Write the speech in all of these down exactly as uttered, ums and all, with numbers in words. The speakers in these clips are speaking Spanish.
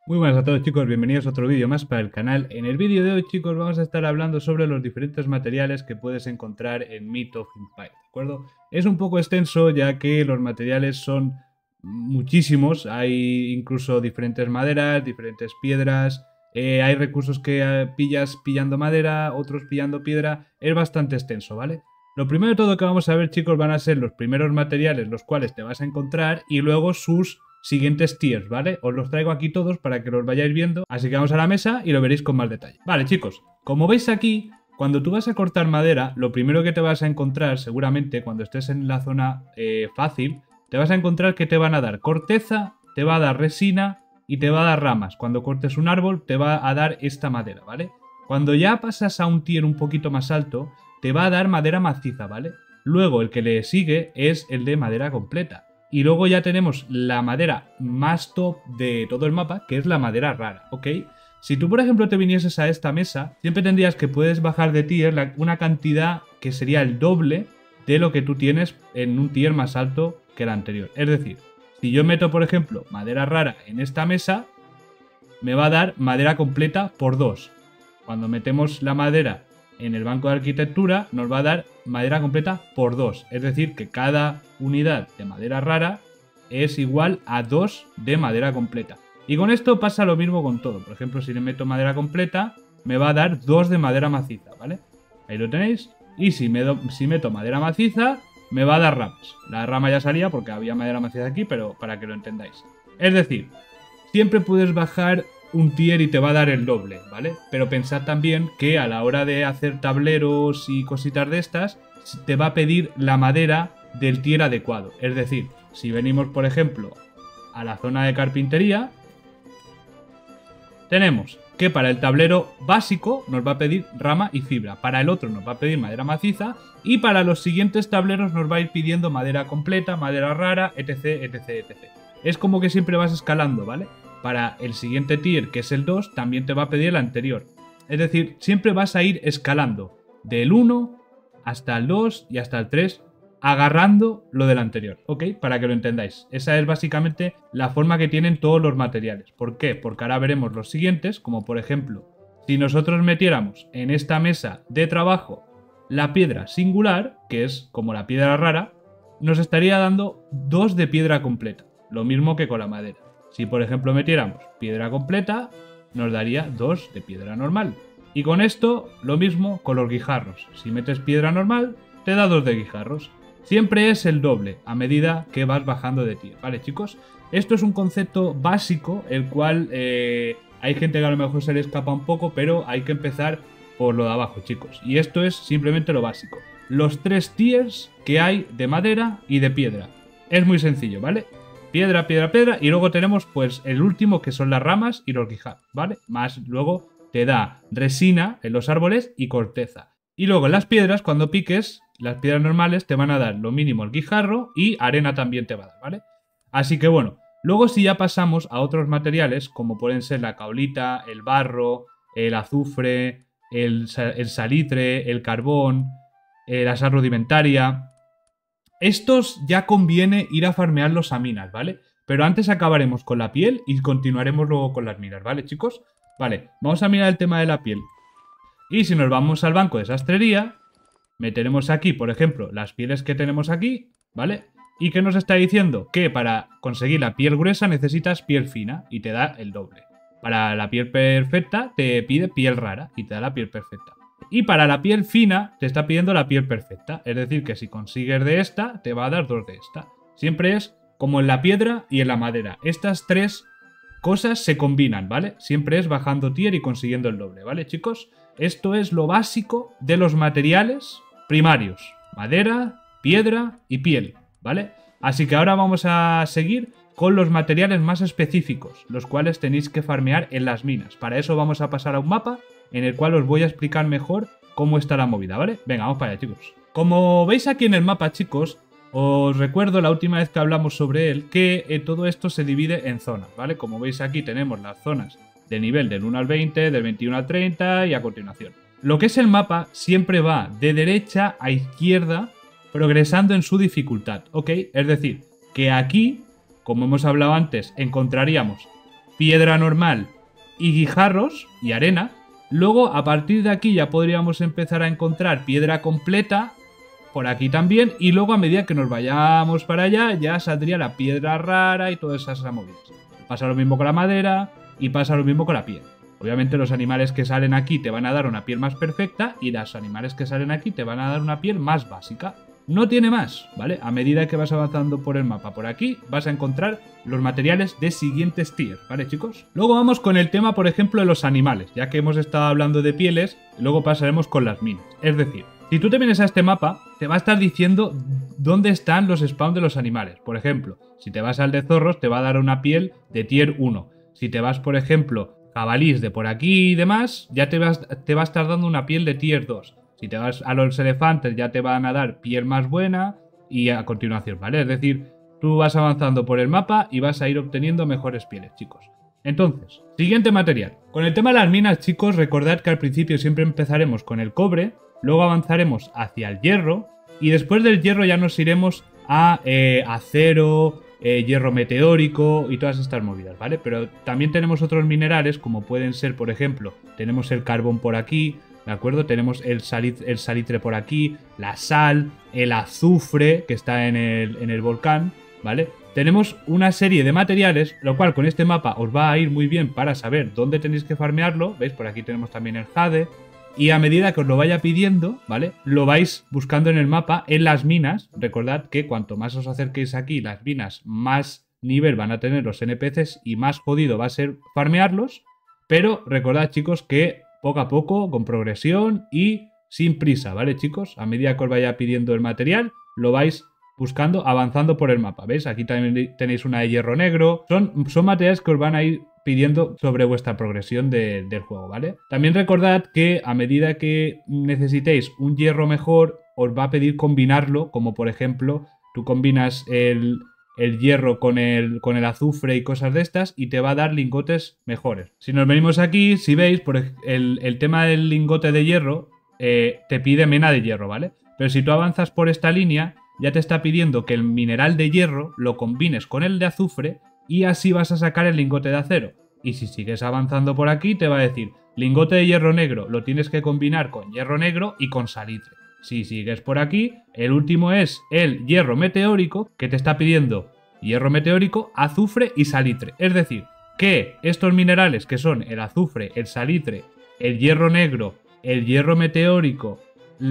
Muy buenas a todos, chicos, bienvenidos a otro vídeo más para el canal. En el vídeo de hoy, chicos, vamos a estar hablando sobre los diferentes materiales que puedes encontrar en Myth of Empires, ¿de acuerdo? Es un poco extenso ya que los materiales son muchísimos, hay incluso diferentes maderas, diferentes piedras, eh, hay recursos que eh, pillas pillando madera, otros pillando piedra, es bastante extenso, ¿vale? Lo primero de todo que vamos a ver, chicos, van a ser los primeros materiales los cuales te vas a encontrar y luego sus siguientes tiers, ¿vale? Os los traigo aquí todos para que los vayáis viendo, así que vamos a la mesa y lo veréis con más detalle. Vale, chicos, como veis aquí, cuando tú vas a cortar madera, lo primero que te vas a encontrar, seguramente, cuando estés en la zona eh, fácil, te vas a encontrar que te van a dar corteza, te va a dar resina y te va a dar ramas. Cuando cortes un árbol, te va a dar esta madera, ¿vale? Cuando ya pasas a un tier un poquito más alto, te va a dar madera maciza, ¿vale? Luego el que le sigue es el de madera completa. Y luego ya tenemos la madera más top de todo el mapa, que es la madera rara, ¿ok? Si tú, por ejemplo, te vinieses a esta mesa, siempre tendrías que puedes bajar de tier una cantidad que sería el doble de lo que tú tienes en un tier más alto que el anterior. Es decir, si yo meto, por ejemplo, madera rara en esta mesa, me va a dar madera completa por dos. Cuando metemos la madera en el banco de arquitectura, nos va a dar madera completa por dos. Es decir, que cada unidad de madera rara es igual a dos de madera completa. Y con esto pasa lo mismo con todo. Por ejemplo, si le meto madera completa, me va a dar dos de madera maciza, ¿vale? Ahí lo tenéis. Y si, me do, si meto madera maciza, me va a dar ramas. La rama ya salía porque había madera maciza aquí, pero para que lo entendáis. Es decir, siempre puedes bajar un tier y te va a dar el doble, ¿vale? Pero pensad también que a la hora de hacer tableros y cositas de estas, te va a pedir la madera del tier adecuado. Es decir, si venimos, por ejemplo, a la zona de carpintería, tenemos que para el tablero básico nos va a pedir rama y fibra, para el otro nos va a pedir madera maciza y para los siguientes tableros nos va a ir pidiendo madera completa, madera rara, etc, etc, etcétera. Es como que siempre vas escalando, ¿vale? Para el siguiente tier, que es el dos, también te va a pedir el anterior. Es decir, siempre vas a ir escalando del uno hasta el dos y hasta el tres, agarrando lo del anterior, ¿ok? Para que lo entendáis. Esa es básicamente la forma que tienen todos los materiales. ¿Por qué? Porque ahora veremos los siguientes, como por ejemplo, si nosotros metiéramos en esta mesa de trabajo la piedra singular, que es como la piedra rara, nos estaría dando dos de piedra completa. Lo mismo que con la madera. Si por ejemplo metiéramos piedra completa, nos daría dos de piedra normal. Y con esto, lo mismo con los guijarros. Si metes piedra normal, te da dos de guijarros. Siempre es el doble a medida que vas bajando de tier, ¿vale, chicos? Esto es un concepto básico, el cual eh, hay gente que a lo mejor se le escapa un poco, pero hay que empezar por lo de abajo, chicos. Y esto es simplemente lo básico. Los tres tiers que hay de madera y de piedra. Es muy sencillo, ¿vale? Piedra, piedra, piedra, y luego tenemos pues el último que son las ramas y los guijarros, ¿vale? Más luego te da resina en los árboles y corteza. Y luego en las piedras, cuando piques, las piedras normales te van a dar lo mínimo el guijarro y arena también te va a dar, ¿vale? Así que bueno, luego si ya pasamos a otros materiales, como pueden ser la caolita, el barro, el azufre, el, el salitre, el carbón, eh, la sal rudimentaria. Estos ya conviene ir a farmearlos a minas, ¿vale? Pero antes acabaremos con la piel y continuaremos luego con las minas, ¿vale, chicos? Vale, vamos a mirar el tema de la piel. Y si nos vamos al banco de sastrería, meteremos aquí, por ejemplo, las pieles que tenemos aquí, ¿vale? ¿Y qué nos está diciendo? Que para conseguir la piel gruesa necesitas piel fina y te da el doble. Para la piel perfecta te pide piel rara y te da la piel perfecta. Y para la piel fina te está pidiendo la piel perfecta. Es decir, que si consigues de esta, te va a dar dos de esta. Siempre es como en la piedra y en la madera. Estas tres cosas se combinan, ¿vale? Siempre es bajando tier y consiguiendo el doble, ¿vale, chicos? Esto es lo básico de los materiales primarios. Madera, piedra y piel, ¿vale? Así que ahora vamos a seguir con los materiales más específicos, los cuales tenéis que farmear en las minas. Para eso vamos a pasar a un mapa en el cual os voy a explicar mejor cómo está la movida, ¿vale? Venga, vamos para allá, chicos. Como veis aquí en el mapa, chicos, os recuerdo la última vez que hablamos sobre él, que eh, todo esto se divide en zonas, ¿vale? Como veis aquí tenemos las zonas de nivel del uno al veinte, del veintiuno al treinta y a continuación. Lo que es el mapa siempre va de derecha a izquierda, progresando en su dificultad, ¿ok? Es decir, que aquí, como hemos hablado antes, encontraríamos piedra normal y guijarros y arena. Luego, a partir de aquí ya podríamos empezar a encontrar piedra completa, por aquí también, y luego a medida que nos vayamos para allá ya saldría la piedra rara y todas esas movidas. Pasa lo mismo con la madera y pasa lo mismo con la piel. Obviamente los animales que salen aquí te van a dar una piel más perfecta y los animales que salen aquí te van a dar una piel más básica. No tiene más, ¿vale? A medida que vas avanzando por el mapa por aquí, vas a encontrar los materiales de siguientes tiers, ¿vale, chicos? Luego vamos con el tema, por ejemplo, de los animales. Ya que hemos estado hablando de pieles, luego pasaremos con las minas. Es decir, si tú te vienes a este mapa, te va a estar diciendo dónde están los spawns de los animales. Por ejemplo, si te vas al de zorros, te va a dar una piel de tier uno. Si te vas, por ejemplo, jabalís de por aquí y demás, ya te, vas, te va a estar dando una piel de tier dos. Si te vas a los elefantes ya te van a dar piel más buena y a continuación, ¿vale? Es decir, tú vas avanzando por el mapa y vas a ir obteniendo mejores pieles, chicos. Entonces, siguiente material. Con el tema de las minas, chicos, recordad que al principio siempre empezaremos con el cobre, luego avanzaremos hacia el hierro y después del hierro ya nos iremos a eh, acero, eh, hierro meteórico y todas estas movidas, ¿vale? Pero también tenemos otros minerales como pueden ser, por ejemplo, tenemos el carbón por aquí, ¿de acuerdo? Tenemos el, salit el salitre por aquí, la sal, el azufre que está en el, en el volcán, ¿vale? Tenemos una serie de materiales, lo cual con este mapa os va a ir muy bien para saber dónde tenéis que farmearlo, ¿veis? Por aquí tenemos también el jade, y a medida que os lo vaya pidiendo, ¿vale? Lo vais buscando en el mapa, en las minas. Recordad que cuanto más os acerquéis aquí, las minas, más nivel van a tener los N P Cs y más jodido va a ser farmearlos, pero recordad, chicos, que poco a poco, con progresión y sin prisa, ¿vale, chicos? A medida que os vaya pidiendo el material, lo vais buscando, avanzando por el mapa, ¿veis? Aquí también tenéis una de hierro negro. Son, son materiales que os van a ir pidiendo sobre vuestra progresión de, del juego, ¿vale? También recordad que a medida que necesitéis un hierro mejor, os va a pedir combinarlo, como por ejemplo, tú combinas el... el hierro con el, con el azufre y cosas de estas y te va a dar lingotes mejores. Si nos venimos aquí, si veis, por el, el tema del lingote de hierro eh, te pide mena de hierro, ¿vale? Pero si tú avanzas por esta línea, ya te está pidiendo que el mineral de hierro lo combines con el de azufre y así vas a sacar el lingote de acero. Y si sigues avanzando por aquí, te va a decir, lingote de hierro negro lo tienes que combinar con hierro negro y con salitre. Si sigues por aquí, el último es el hierro meteórico, que te está pidiendo hierro meteórico, azufre y salitre. Es decir, que estos minerales que son el azufre, el salitre, el hierro negro, el hierro meteórico,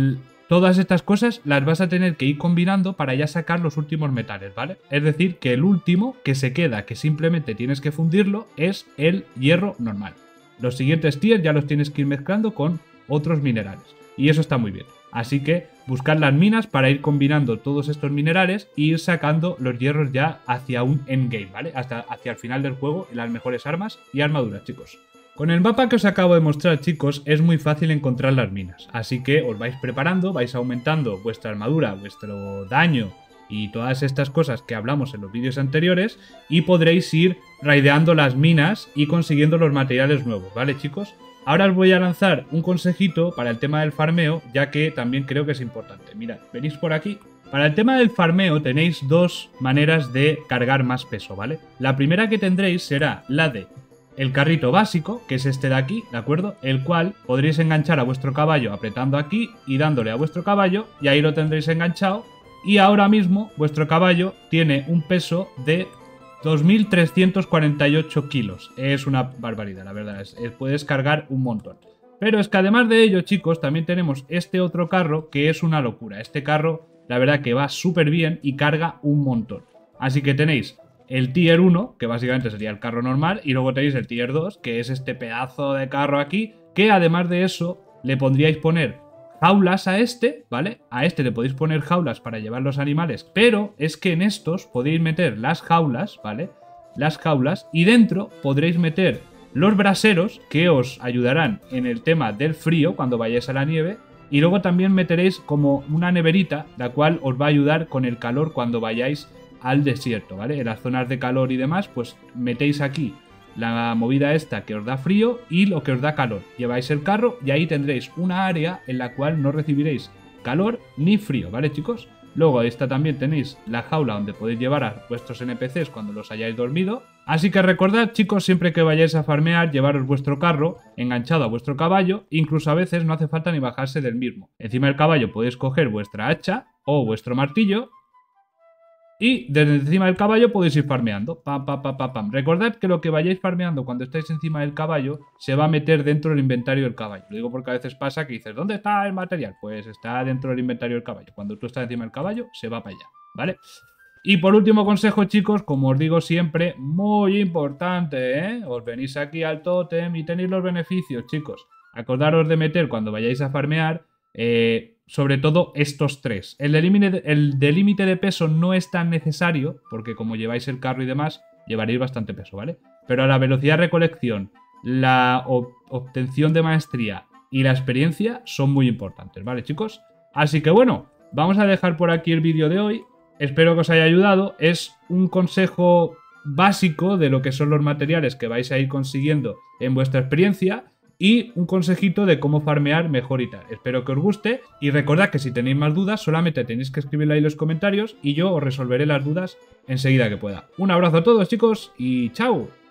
todas estas cosas las vas a tener que ir combinando para ya sacar los últimos metales, ¿vale? Es decir, que el último que se queda, que simplemente tienes que fundirlo, es el hierro normal. Los siguientes tiers ya los tienes que ir mezclando con otros minerales. Y eso está muy bien. Así que buscad las minas para ir combinando todos estos minerales e ir sacando los hierros ya hacia un endgame, ¿vale? Hasta hacia el final del juego, las mejores armas y armaduras, chicos. Con el mapa que os acabo de mostrar, chicos, es muy fácil encontrar las minas. Así que os vais preparando, vais aumentando vuestra armadura, vuestro daño y todas estas cosas que hablamos en los vídeos anteriores y podréis ir raideando las minas y consiguiendo los materiales nuevos, ¿vale, chicos? Ahora os voy a lanzar un consejito para el tema del farmeo, ya que también creo que es importante. Mirad, venís por aquí. Para el tema del farmeo tenéis dos maneras de cargar más peso, ¿vale? La primera que tendréis será la de el carrito básico, que es este de aquí, ¿de acuerdo? El cual podréis enganchar a vuestro caballo apretando aquí y dándole a vuestro caballo, y ahí lo tendréis enganchado. Y ahora mismo vuestro caballo tiene un peso de dos mil trescientos cuarenta y ocho kilos. Es una barbaridad, la verdad. Es, es, puedes cargar un montón. Pero es que además de ello, chicos, también tenemos este otro carro que es una locura. Este carro, la verdad que va súper bien y carga un montón. Así que tenéis el tier uno, que básicamente sería el carro normal, y luego tenéis el tier dos, que es este pedazo de carro aquí, que además de eso le pondríais poner jaulas a este, ¿vale? A este le podéis poner jaulas para llevar los animales, pero es que en estos podéis meter las jaulas, ¿vale? Las jaulas, y dentro podréis meter los braseros que os ayudarán en el tema del frío cuando vayáis a la nieve, y luego también meteréis como una neverita, la cual os va a ayudar con el calor cuando vayáis al desierto, ¿vale? En las zonas de calor y demás, pues metéis aquí la movida esta que os da frío y lo que os da calor. Lleváis el carro y ahí tendréis una área en la cual no recibiréis calor ni frío, ¿vale, chicos? Luego esta también tenéis la jaula donde podéis llevar a vuestros N P Cs cuando los hayáis dormido. Así que recordad, chicos, siempre que vayáis a farmear, llevaros vuestro carro enganchado a vuestro caballo, incluso a veces no hace falta ni bajarse del mismo. Encima del caballo podéis coger vuestra hacha o vuestro martillo y desde encima del caballo podéis ir farmeando. Pam, pam, pam, pam, pam. Recordad que lo que vayáis farmeando cuando estáis encima del caballo se va a meter dentro del inventario del caballo. Lo digo porque a veces pasa que dices, ¿dónde está el material? Pues está dentro del inventario del caballo. Cuando tú estás encima del caballo, se va para allá, ¿vale? Y por último consejo, chicos, como os digo siempre, muy importante, ¿eh? Os venís aquí al tótem y tenéis los beneficios, chicos. Acordaros de meter cuando vayáis a farmear, eh, sobre todo estos tres. El de límite el de límite de peso no es tan necesario, porque como lleváis el carro y demás, llevaréis bastante peso, ¿vale? Pero la velocidad de recolección, la ob obtención de maestría y la experiencia son muy importantes, ¿vale, chicos? Así que bueno, vamos a dejar por aquí el vídeo de hoy. Espero que os haya ayudado. Es un consejo básico de lo que son los materiales que vais a ir consiguiendo en vuestra experiencia y un consejito de cómo farmear mejor y tal. Espero que os guste y recordad que si tenéis más dudas solamente tenéis que escribirla ahí en los comentarios y yo os resolveré las dudas enseguida que pueda. Un abrazo a todos, chicos, y chao.